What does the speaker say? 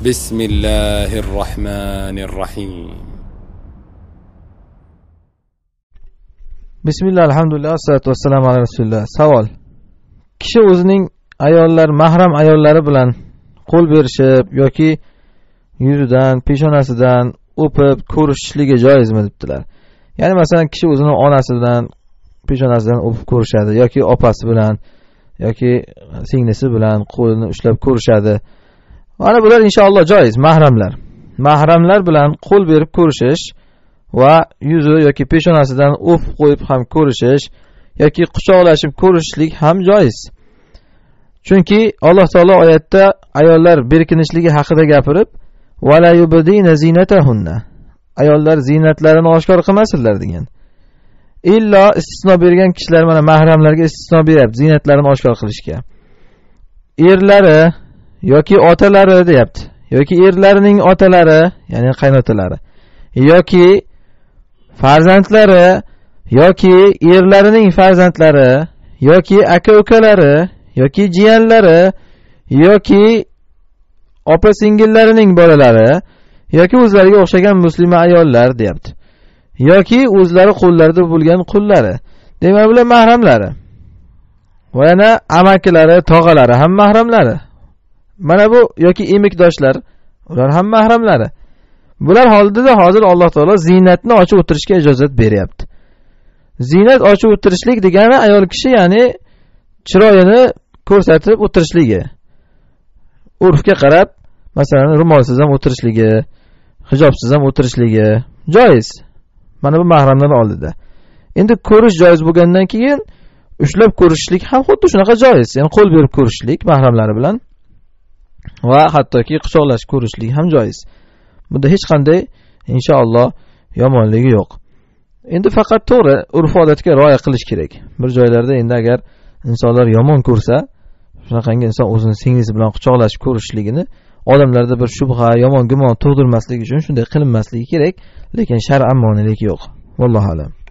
Bismillahirrahmanirrahim. Bismillah, alhamdulillah, assalatu vassalamu ala rasulillah. Savol. Kishi o'zining mahram ayollari bilan qo'l berishib yoki yuzidan, peshonasidan o'pib ko'rishishligi joizmi debdilar. Ya'ni masalan kishi o'zining onasi bilan peshonasidan o'pib ko'rishadi yoki opasi bilan yoki singlisi bilan qo'lini ushlab ko'rishadi. Mana bular inshaalloh joiz, mahramlar. Mahramlar bilan qo'l berib ko'rishish va yuzi yoki peshonasidan o'pib qo'yib ham ko'rishish yoki quchoqlashib ko'rishishlik ham joiz. Chunki Alloh taolo oyatda ayollar berkinishligi haqida gapirib, "Va la yubdina zinatahunna." Ayollar ziynatlarini oshkor qilmasinlar degan. Illo istisno bergan kishilar mana mahramlarga istisno beryapti ziynatlarini oshkor qilishga. Erlari yoki otalari deyapti, yoki erlarining otalari, ya'ni qaynotalari, yoki farzandlari, yoki erlarining farzandlari, yoki aka-ukalari, yoki jiyanlari, yoki opa-singillarining bolalari, yoki o'zlariga o'xshagan musulmon ayollar deyapti. Yoki o'zlari qo'llarida bo'lgan qullari. Demak, bular mahramlari. Va yana amakilari, tog'alari ham mahramlari. Mana bu yoki emikdoshlar, ular ham mahramlari. Bular holdida hozir Alloh taolo ziynatni ochib o'tirishga ijozat beryapti. Ziynat ochib o'tirishlik degani ayol kishi ya'ni chiroyini ko'rsatib o'tirishligi. Urfga qarab, masalan, ro'molsiz ham o'tirishligi, hijobsiz ham o'tirishligi joiz. Mana bu mahramlar oldida. Endi ko'rish joiz bo'lgandan keyin ushlab ko'rishlik ham xuddi shunaqa joiz. Ya'ni qo'l berib ko'rishlik mahramlari bilan va hattoki quchoqlashib ko'rishlik ham joiz. Bunda hech qanday inshaalloh yomonligi yo'q. Endi faqat to'g'ri urf-odatga rioya qilish kerak. Bir joylarda endi agar insonlar yomon ko'rsa, shunaqangi inson o'zining singlisi bilan quchoqlashib ko'rishligini odamlarda bir shubha, yomon gumon tug'dirmaslik uchun shunday qilinmasligi kerak, lekin shar'an monelik yo'q. Vallohu alam.